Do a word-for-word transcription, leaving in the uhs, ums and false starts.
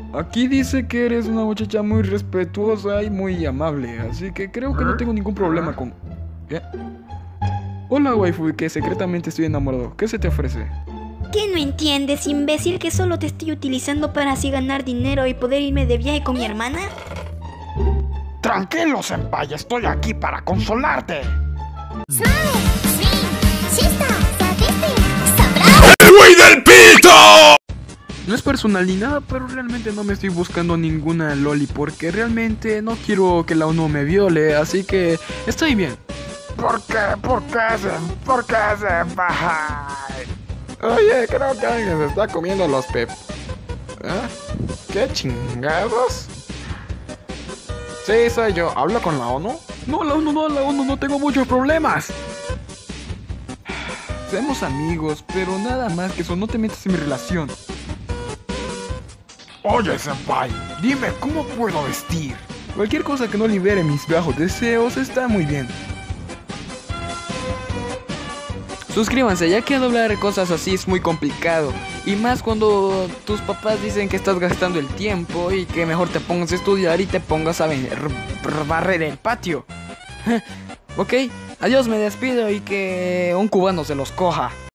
Aquí dice que eres una muchacha muy respetuosa y muy amable, así que creo que no tengo ningún problema con... ¿Qué? Hola, waifu, que secretamente estoy enamorado. ¿Qué se te ofrece? ¿Qué no entiendes, imbécil, que solo te estoy utilizando para así ganar dinero y poder irme de viaje con mi hermana? Tranquilo, senpai, estoy aquí para consolarte. ¡El güey del pito! No es personal ni nada, pero realmente no me estoy buscando ninguna loli porque realmente no quiero que la ONU me viole, así que estoy bien. ¿Por qué? ¿Por qué? sen- ¿Por qué, senpai? Oye, creo que alguien se está comiendo los pep... ¿Ah? ¿Qué chingados? Sí, soy yo. ¿Hablo con la ONU? No, la ONU no, la ONU no tengo muchos problemas. Seamos amigos, pero nada más que eso, no te metas en mi relación. Oye, senpai, dime cómo puedo vestir. Cualquier cosa que no libere mis bajos deseos está muy bien. Suscríbanse, ya que doblar cosas así es muy complicado. Y más cuando tus papás dicen que estás gastando el tiempo y que mejor te pongas a estudiar y te pongas a ven- r- barrer el patio. Ok, adiós, me despido y que un cubano se los coja.